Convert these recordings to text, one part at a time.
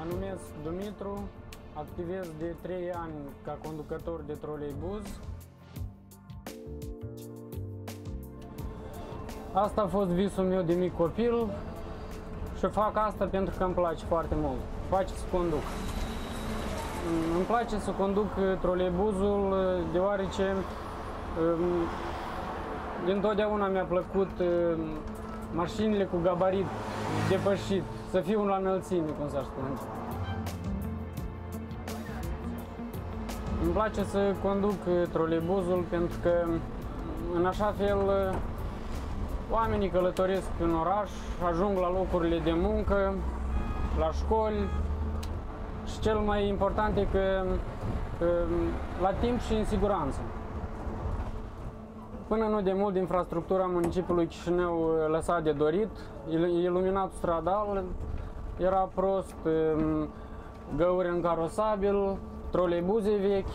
Mă numesc Dumitru, activez de 3 ani ca conducător de troleibuz. Asta a fost visul meu de mic copil și fac asta pentru că îmi place foarte mult. Îmi place să conduc. Îmi place să conduc troleibuzul deoarece dintotdeauna mi-a plăcut mașinile cu gabarit depășit, să fiu la înălțime, cum s-ar spune. Îmi place să conduc troleibuzul pentru că în așa fel oamenii călătoresc în oraș, ajung la locurile de muncă, la școli și cel mai important e că la timp și în siguranță. Până nu de mult, infrastructura municipiului Chișinău lăsa de dorit, iluminatul stradal era prost, găuri încarosabil, troleibuze vechi,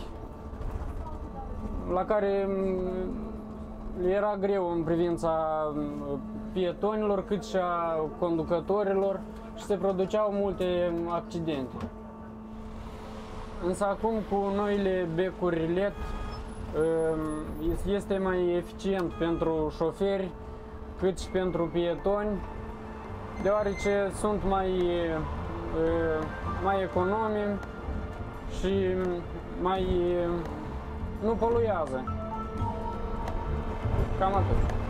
la care era greu în privința pietonilor cât și a conducătorilor și se produceau multe accidente. Însă acum cu noile becuri LED este mai eficient pentru șoferi cât și pentru pietoni, deoarece sunt mai economi și nu poluează. Cam atât.